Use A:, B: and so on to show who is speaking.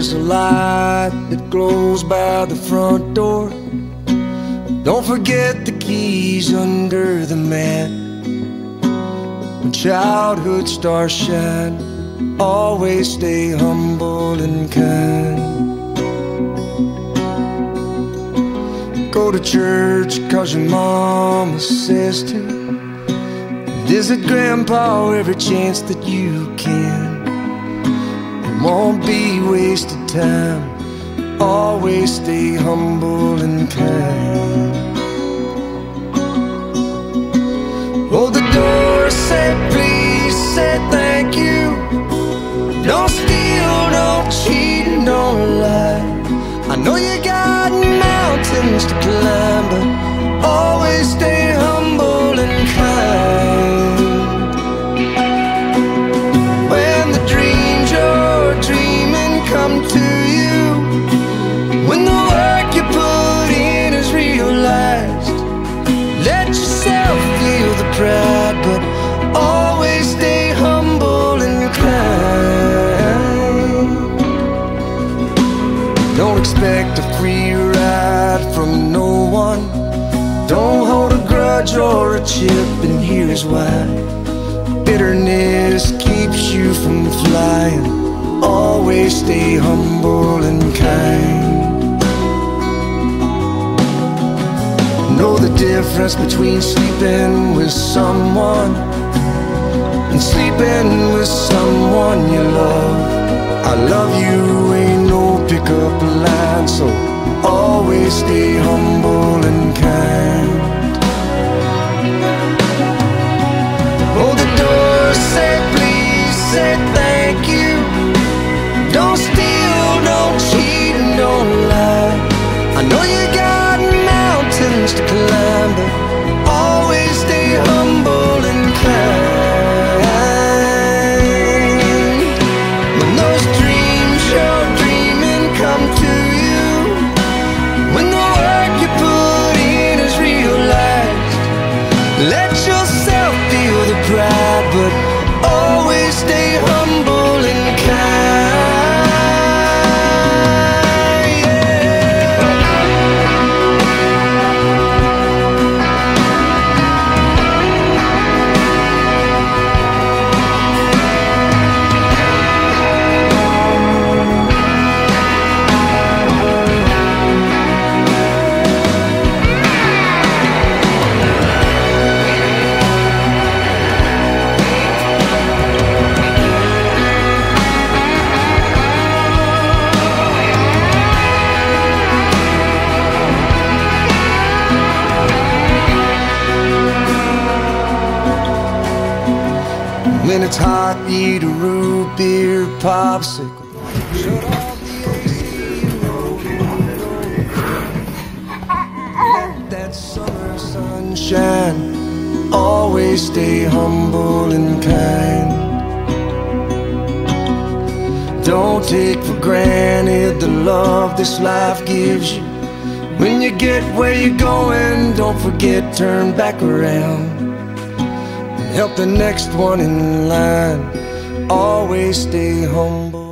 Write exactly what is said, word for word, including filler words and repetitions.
A: there's a light that glows by the front door. Don't forget the keys under the mat. When childhood stars shine, always stay humble and kind. Go to church cause your mama says to. Visit grandpa every chance that you can. It won't be wasted time. Always stay humble and kind. Hold the door, say please, say thank you. Don't steal, don't cheat, and don't lie. I know you got mountains to climb, but always stay humble and kind. When the dreams you're dreaming come to you, when the work you put in is realized, let yourself feel the pride, but always stay humble and kind. Don't expect a free ride from no one. Don't hold a grudge or a chip, and here's why. Bitterness keeps you from flying. Always stay humble and kind. Know the difference between sleeping with someone and sleeping with someone you love. I love you ain't no pickup line, so always stay humble and kind. Hold the door, say please, say thank you. Don't steal, don't cheat, and don't lie. I know you got mountains to climb, but always stay humble and kind. When those dreams you're dreaming come to you, when the work you put in is realized, let yourself feel the pride, but always stay humble and kind. When it's hot, eat a root beer popsicle. Shut off the A C, roll the window. Let that summer sunshine. Always stay humble and kind. Don't take for granted the love this life gives you. When you get where you're going, don't forget, turn back around. Help the next one in line. Always stay humble.